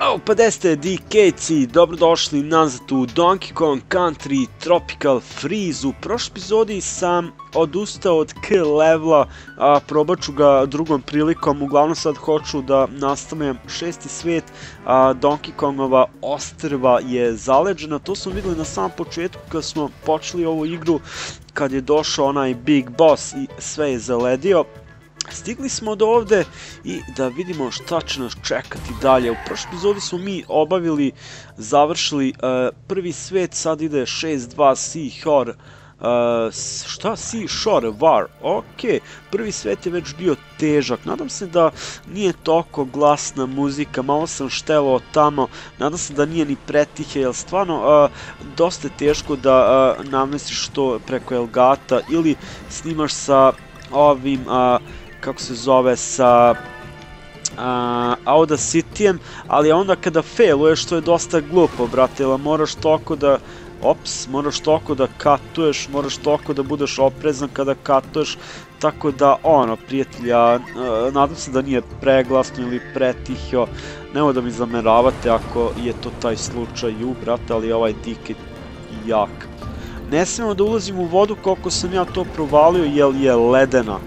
Ćao, pa gde ste DK-ci, dobrodošli nazad u Donkey Kong Country Tropical Freeze. U prošloj epizodi sam odustao od K levela, a probat ću ga drugom prilikom. Uglavnom sad hoću da nastavljam šesti svijet, a Donkey Kongova ostrva je zaleđena. To smo vidjeli na samom početku kad smo počeli ovu igru, kad je došao onaj Big Boss i sve je zaledio. Stigli smo do ovde i da vidimo šta će nas čekati dalje. U prošloj epizodi smo mi obavili, završili prvi svet, sad ide 6.2 Seashore, Seashore War, ok, prvi svet je već bio težak, nadam se da nije toliko glasna muzika, malo sam štelao tamo, nadam se da nije ni pretihe, jer stvarno dosta je teško da namestiš to preko Elgata ili snimaš sa ovim, kako se zove, sa Audacityjem, ali onda kada failuješ, to je dosta glupo, brate, jer moraš toliko da, moraš toliko da katuješ, moraš toliko da budeš oprezan kada katuješ, tako da, ono, prijatelja, nadam se da nije preglasno ili pretihio, nemoj da mi zameravate ako je to taj slučaj, brate, ali ovaj dik je jak. Ne smijemo da ulazimo u vodu koliko sam ja to provalio, jer je ledena.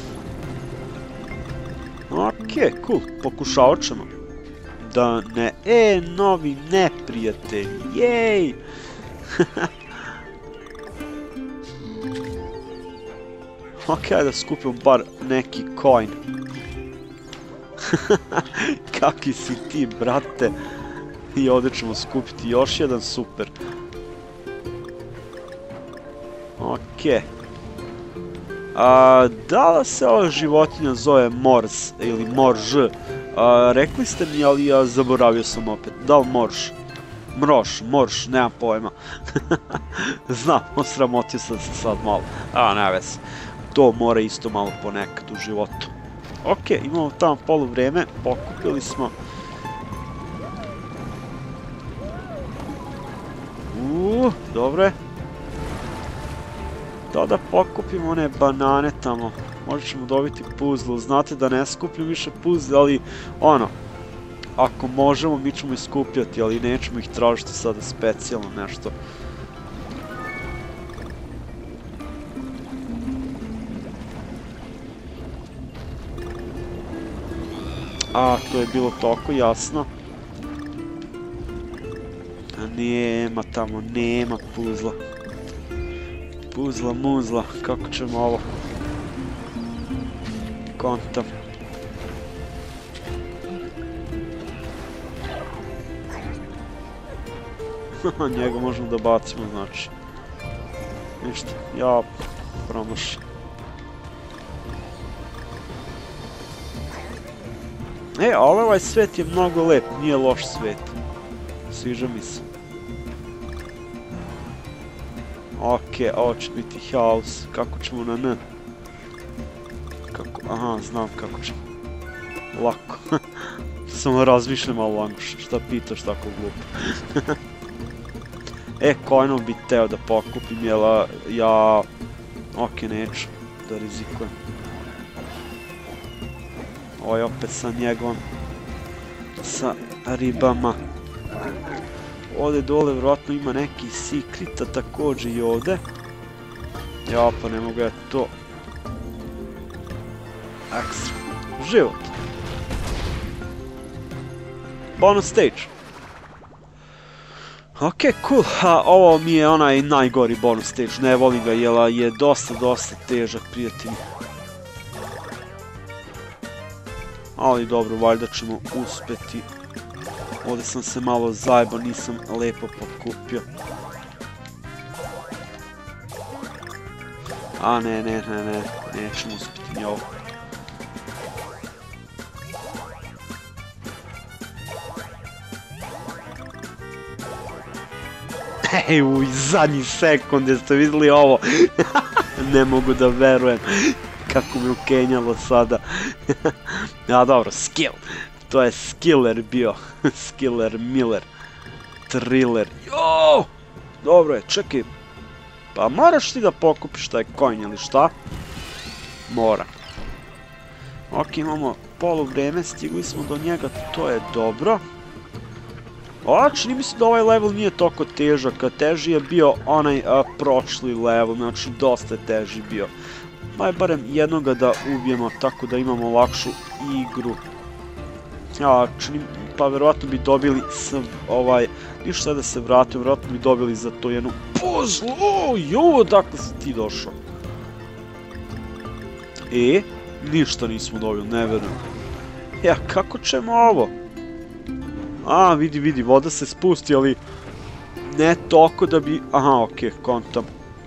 Ok, cool, pokušavat ćemo. Da ne, novi neprijatelji, jej! Ok, da skupim bar neki coin. Kaki si ti, brate? I ovdje ćemo skupiti još jedan, super. Ok. Da li se ova životinja zove Morz ili Morž? Rekli ste mi, ali ja zaboravio sam opet. Da li Morž? Morž, nemam pojma. Znam, osramotio sam se sad malo. Ne vez. To mora isto malo ponekad u životu. Ok, imamo tamo polu vreme, pokupili smo. Dobro je. Da pokupimo one banane tamo, možda ćemo dobiti puzzle, znate da ne skupljam više puzzle, ali ono, ako možemo mi ćemo ih skupljati, ali nećemo ih tražiti sada specijalno nešto. To je bilo toliko jasno. Nema tamo, nema puzzla. Puzla muzla, kako ćemo ovo? Kontam. Njega možemo da bacimo, znači. Ništa, ja promašam. Ali ovaj svet je mnogo lep, nije loš svet. Sviđa mi se. Ok, ovo će biti house, kako ćemo na N? Kako, znam kako ćemo. Lako. Samo razmišljam malo Anguš, šta pitaš tako glupo. Coinom bi teo da pokupim, jel ja... Ok, neću da rizikujem. Ovo je opet sa njegovom... sa ribama. Ovdje dole vjerojatno ima neki sekreta također i ovdje. Ja pa ne mogu ja to. Ekstra. Život. Bonus stage. Ok, cool. Ovo mi je onaj najgori bonus stage. Ne volim ga jer je dosta težak, prijatelji. Ali dobro, valjda ćemo uspjeti. Ovdje sam se malo zajebao, nisam lepo pokupio. Nećemo uspjeti ni ovo. U zadnji sekund, jeste vidjeli ovo? Ne mogu da verujem kako me ukenjalo sada. Dobro, skill. To je skiller bio. Skiller Miller. Thriller. Joooo! Dobro je, čekaj. Pa moraš ti da pokupiš taj coin ili šta? Mora. Ok, imamo polu vreme, stigli smo do njega, to je dobro. A, čini mi se da ovaj level nije toliko težak, a teži je bio onaj prošli level, znači dosta je teži bio. Aj barem jednoga da ubijemo, tako da imamo lakšu igru. Pa verovatno bi dobili ništa da se vratim, verovatno bi dobili za to jednu puzzle. Odakle si ti došao? Ništa nismo dobili, ne verujem. Kako ćemo ovo? Vidi, voda se spusti, ali ne toliko da bi... Aha, okej, kontam.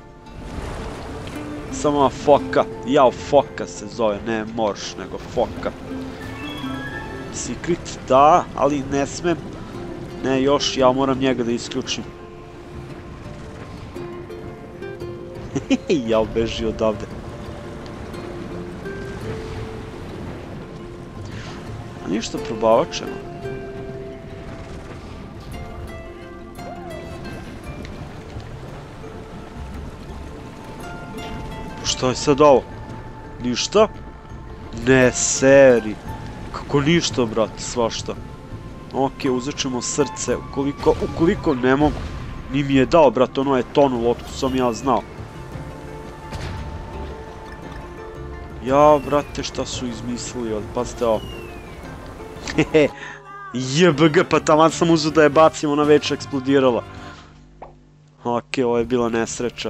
Samo foka, foka se zove, ne morš, nego foka. Secret, da, ali ne smem. Ne, još, ja moram njega da isključim. Ja beži odavde. Ništa, probavat ćemo. Šta je sad ovo? Ništa? Ne, seri. Kako ništa, brate, svašta. Okej, uzet ćemo srce, ukoliko ne mogu. Ni mi je dao, brate, ono je tonulo, otko sam ja znao. Brate, šta su izmislili, pazite ovo. JBG, pa taman sam uzeo da je bacim, ona već eksplodirala. Okej, ovo je bila nesreća.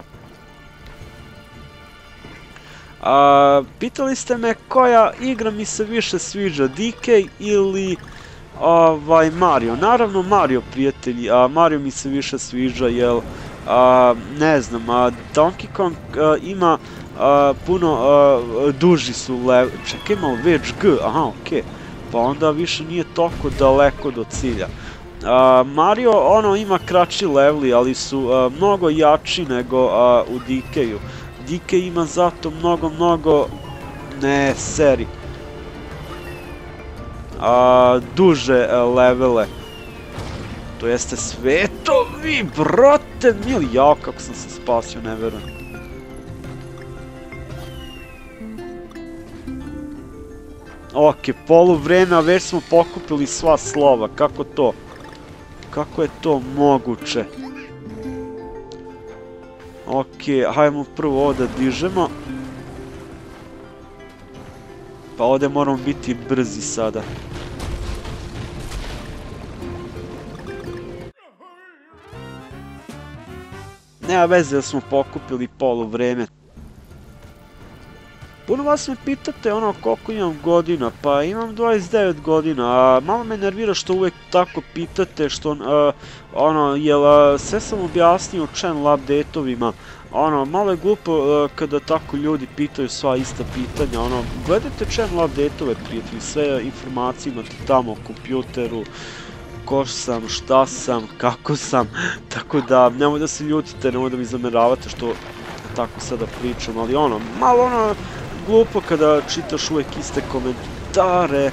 Pitali ste me koja igra mi se više sviđa, DK ili Mario. Naravno Mario, prijatelji, Mario mi se više sviđa, jer ne znam, Donkey Kong ima puno duži su level. Čekaj malo, već G, aha, okej. Pa onda više nije toliko daleko do cilja. Mario, ima kraći leveli, ali su mnogo jači nego u DK-u. DK ima zato mnogo, ne, seri, duže levele. To jeste svetovi, brate mili, kako sam se spasio, ne verujem. Okej, poluvreme, a već smo pokupili sva slova, kako to? Kako je to moguće? Okej, hajmo prvo ovo da dižemo. Pa ovdje moramo biti brzi sada. Nema veze da smo pokupili poluvreme. Puno vas me pitate koliko imam godina, pa imam 29 godina, a malo me nervira što uvek tako pitate, što jel sve sam objasnio channel update-ovima, malo je glupo kada tako ljudi pitaju sva ista pitanja, gledajte channel update-ove, prijatelji, sve informacije imate tamo o kompjuteru, ko sam, šta sam, kako sam, tako da nemoj da se ljutite, nemoj da mi zameravate što tako sada pričam, ali malo glupo kada čitaš uvek iste komentare.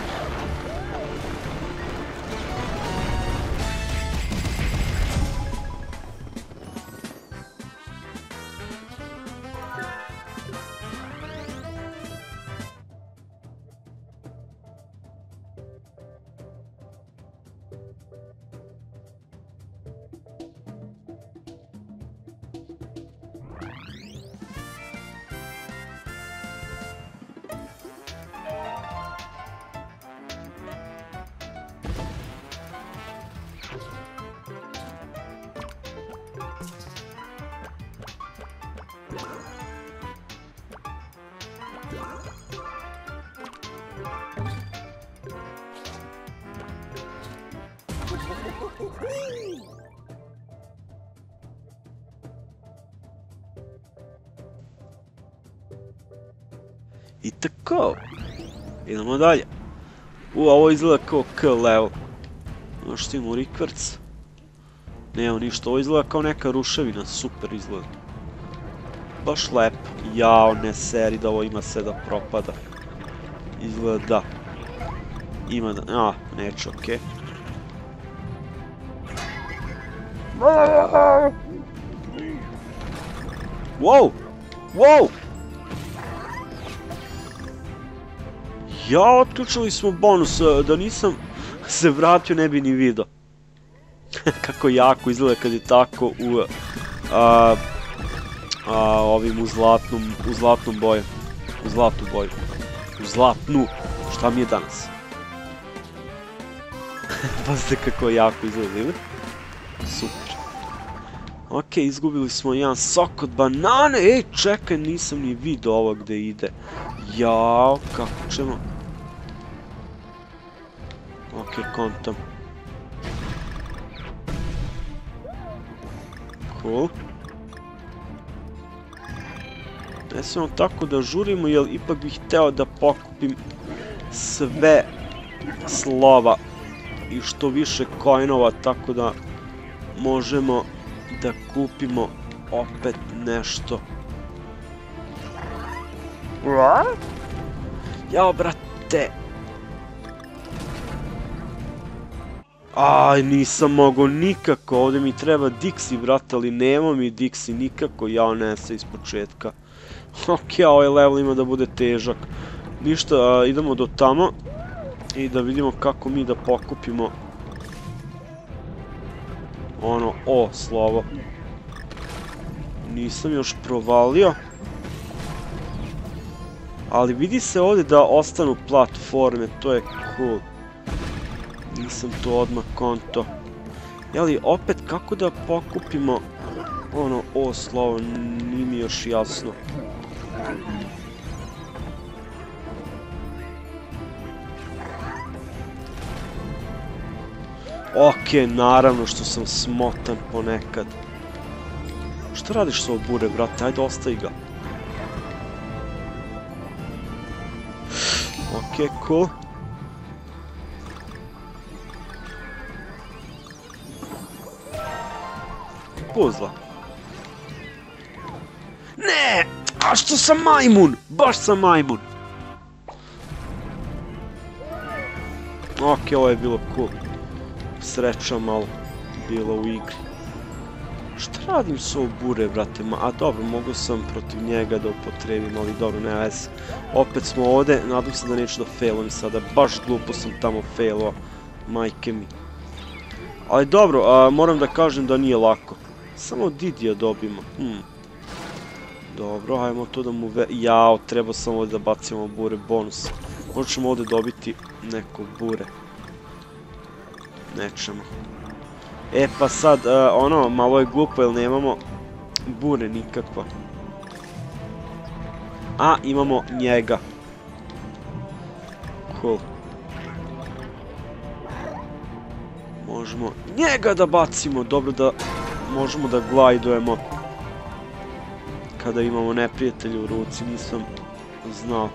I tako, idemo dalje. Ovo izgleda kao K level. Što imamo rikverc? Nema ništa, ovo izgleda kao neka ruševina, super izgleda. Baš lepo. Jao, ne seri da ovo ima sve da propada. Izgleda da. Ima da, neće, okej. Wow! Wow! Ja, otključili smo bonus, da nisam se vratio ne bi ni vidio. Kako jako izgleda kad je tako u ovim u zlatnom boju. U zlatu boju. U zlatnu. Šta mi je danas? Pazite kako jako izgleda, ili? Super. Ok, izgubili smo jedan sok od banane. Ej, čekaj, nisam ni vidio ovo gde ide. Jao, kako ćemo? Ok, kontam. Cool. Ne smemo tako da žurimo, jer ipak bih hteo da pokupim sve slova i što više coinova, tako da možemo da kupimo opet nešto. Jao, brate! Aj, nisam mogao nikako, ovdje mi treba Dixi, brate, ali nema mi Dixi nikako, jao, nese iz početka. Ok, ovaj level ima da bude težak. Ništa, idemo do tamo i da vidimo kako mi da pokupimo ono O slovo. Nisam još provalio, ali vidi se ovdje da ostanu platforme, to je cool. Nisam to odmah konto. Jeli, opet kako da pokupimo ono O slovo, nije mi još jasno. Ok, naravno što sam smotan ponekad. Šta radiš s ovo bure, brate? Ajde, ostavi ga. Ok, cool. Puzla. Ne! A što sam majmun? Baš sam majmun. Ok, ovo je bilo cool. Sreća malo bila u igri. Šta radim s ovo bure, brate? A dobro, mogu sam protiv njega da upotrebim, ali dobro, ne veze. Opet smo ovdje, nadam se da neću da failujem sada. Baš glupo sam tamo failao. Majke mi. Ali dobro, moram da kažem da nije lako. Samo Didija dobimo. Dobro, hajmo to da mu Jao, treba sam ovdje da bacimo bure bonus. Možda ćemo ovdje dobiti neko bure. Nećemo. E pa sad, ono, malo je glupo jer nemamo bure nikakva. A, imamo njega. Cool. Možemo njega da bacimo, dobro da možemo da glajdujemo. Kada imamo neprijatelja u ruci, nisam znao.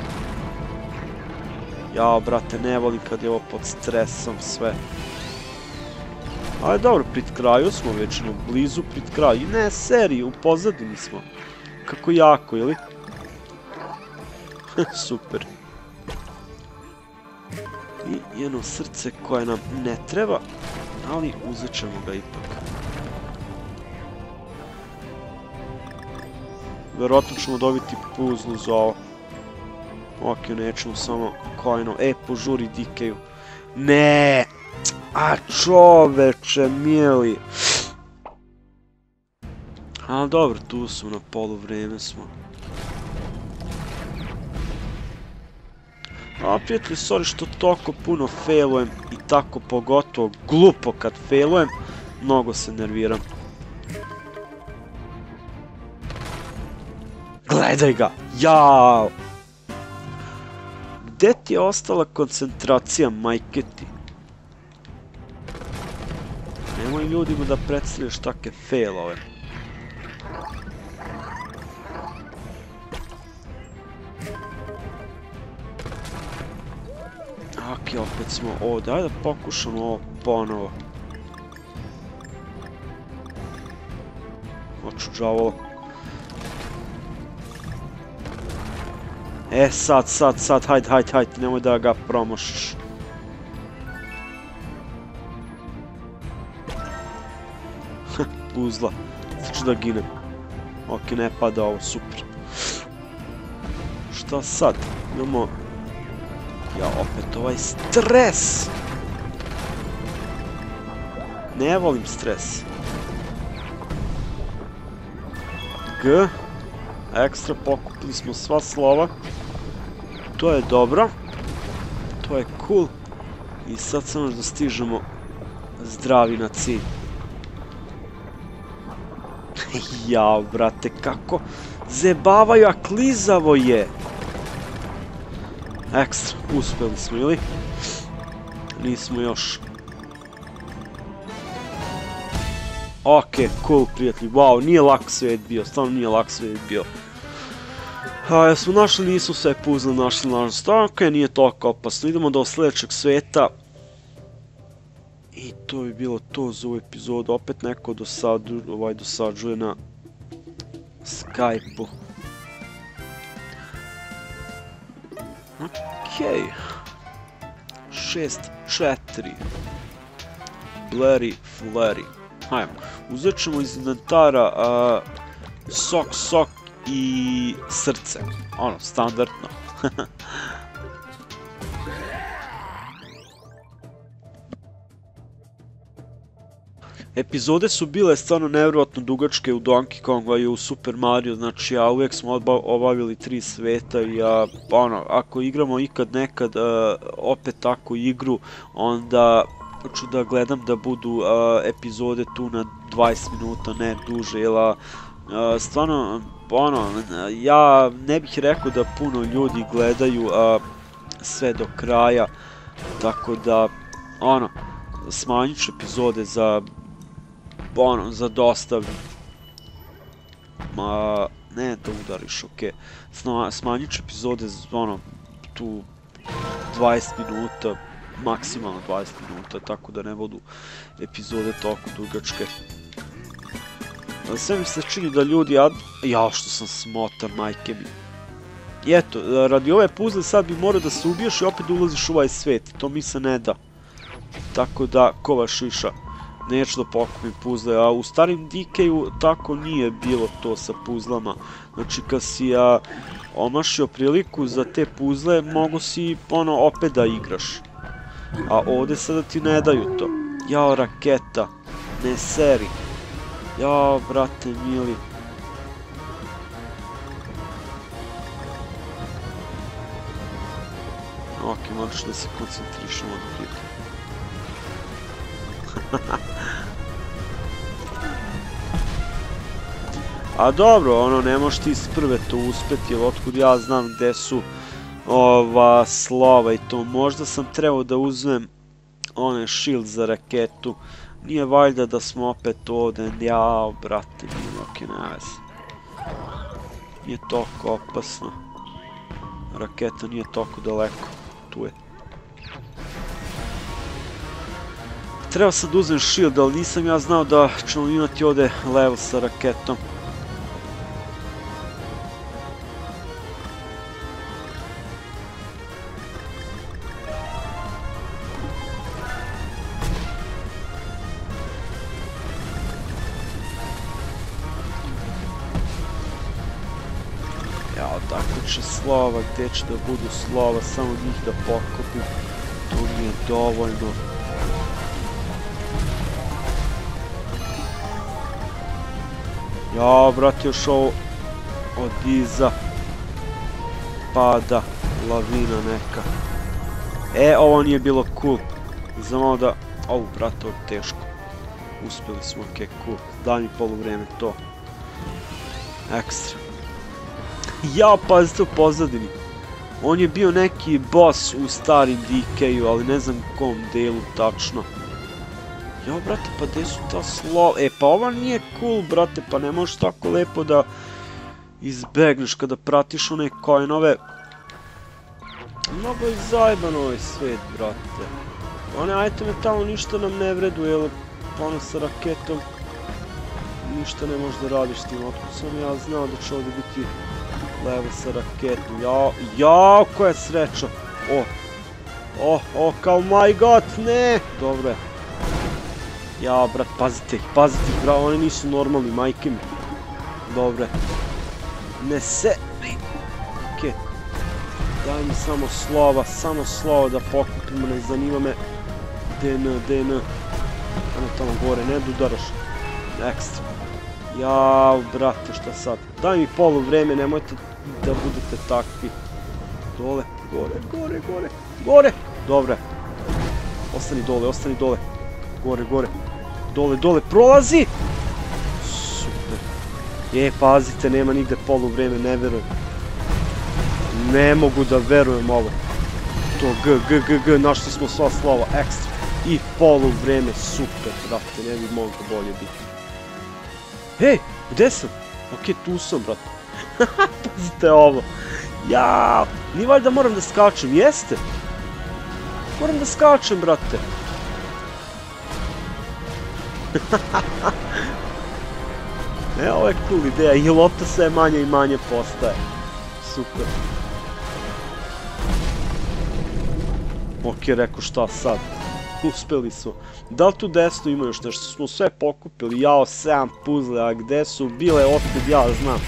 Jao, brate, ne volim kad je ovo pod stresom sve. Ali dobro, pred kraju smo već, blizu pred kraju. Ne, seriji, u pozadini smo. Kako jako, ili? Super. I jedno srce koje nam ne treba, ali uzet ćemo ga ipak. Verovatno ćemo dobiti puzlu za ovo. Ok, nećemo samo coinov. E, požuri DK-u. Ne! A čoveče, mili. Ali dobro, tu smo, na polu vreme smo. A prijatelji, sorry što toliko puno failujem i tako pogotovo glupo kad failujem, mnogo se nerviram. Gledaj ga, jao! Gde ti je ostala koncentracija, majke ti? Nemoj ljudima da predstavljaš takve failove. Ok, opet smo ovdje, ajde da pokušamo ovo ponovo. Hoću džavolo. E, sad, hajde, nemoj da ga promašiš. Uzla, sad ću da ginem. Ok, ne pada ovo, super. Šta sad? Imamo... Ja, opet ovaj stres! Ne volim stres. G. Ekstra, pokupili smo sva slova. To je dobro. To je cool. I sad samo da stižemo zdravi na cilj. Jao, brate, kako zebavaju, a klizavo je. Ekstra, uspeli smo, ili? Nismo još. Ok, cool, prijatelji. Wow, nije lak svet bio, stvarno nije lak svet bio. Jesmo našli, nisu sve puzzle našli, nažalost. Ok, nije toliko opasno. Idemo do sljedećeg sveta. I to bi bilo to za ovu epizodu. Opet neko dosađuje na Skype-u. Ok. 6-4. Blurry Flurry. Hajmo. Uzet ćemo iz inventara sok i srce. Ono, standardno. Epizode su bile stvarno nevjerojatno dugačke u Donkey Kongu i u Super Mario, znači uvijek smo obavili 3 sveta i ako igramo ikad nekad opet takvu igru, onda ću da gledam da budu epizode tu na 20 minuta, ne duže, jer stvarno, ja ne bih rekao da puno ljudi gledaju sve do kraja, tako da, smanjit ću epizode za dosta, ne da udariš, ok, smanjit ću epizode za, tu 20 minuta, maksimalno 20 minuta, tako da ne budu epizode toliko dugačke. Sve mi se čini da ljudi, jao što sam smotan, majke mi. I eto, radi ove puzzle sad bi morao da se ubiješ i opet ulaziš u ovaj svet, to mi se ne da. Tako da, kova šiša. Neću da pokupim puzzle, a u starim DK-u tako nije bilo to sa puzzlama. Znači kad si omašio priliku za te puzzle, mogo si opet da igraš. A ovdje sada ti ne daju to. Jao, raketa, ne seri. Jao, brate mili. Ok, moraš da se koncentrišemo od prije. A dobro, ne možeš ti iz prve to uspeti, jer otkud ja znam gde su ova slova i to. Možda sam trebao da uzmem onaj shield za raketu. Nije valjda da smo opet ovdje, jao, brate, ok, ne veze. Nije toliko opasno. Raketa nije toliko daleko, tu je. Treba sad uzmem shield, ali nisam ja znao da ćemo imati ovdje level sa raketom. Jao, tako će slova, gdje će da budu slova, samo njih da pokopim. To nije dovoljno. Jao, brate, još ovo od iza pada lavina neka. Ovo nije bilo cool. Znamo da... brate, ovo je teško. Uspjeli smo, ok, cool. Daj mi poluvreme, to. Ekstra. Jao, pazite u pozadini. On je bio neki boss u starim DK-u, ali ne znam u kom delu tačno. Jao, brate, pa gdje su ta slova? Pa ova nije cool, brate, pa ne možeš tako lepo da izbegneš kada pratiš one coinove. Mnogo je zajeban ovaj svet, brate. One iteme tamo ništa nam ne vreduje, jer sa raketom ništa ne možeš da radiš s tim. Otkud sam ja znao da će ovdje biti level sa raketom. Jao, koja sreća. Kao my god, ne! Dobro je. Jao, brat, pazite ih, bravo, oni nisu normalni, majke mi. Dobre. Ne se... Okej. Daj mi samo slova da pokupimo, ne zanima me. DN. Ano tamo gore, ne da udaraš. Ekstra. Jao, brate, šta sad? Daj mi polu vreme, nemojte da budete takvi. Dole, gore. Dobre. Ostani dole. Gore. Dole, prolazi! Super. Pazite, nema nigde polu vreme, ne verujem. Ne mogu da verujem ovo. To G, našli smo sva slova, ekstra. I polu vreme, super, brate, ne bi moglo bolje biti. Hej, gde sam? Okej, tu sam, brate. Pazite ovo. Jao, nije valjda moram da skačem, jeste? Moram da skačem, brate. Ovo je cool ideja, i lopta sve manje i manje postaje. Super. Okej, rekao šta sad? Uspeli smo. Da li tu desno ima još nešto? Smo sve pokupili. Jao, 7 puzle, a gde su bile? Otkud ja znam.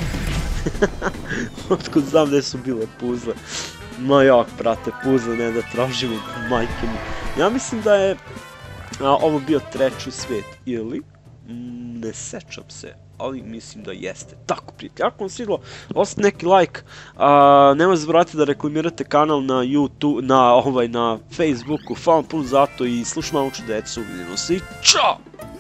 Otkud znam gde su bile puzle. Ma jak, brate, puzle ne da tražimo, majke mi. Ja mislim da je ovo bio treći svet, ili? Ne sećam se, ali mislim da jeste. Tako, prijatelji, ako vam svidilo, ostavite neki like, nemoj zaboraviti da reklamirate kanal na YouTube, na Facebooku, hvala vam puno za to i slušam mamuću decu, vidimo se i čao!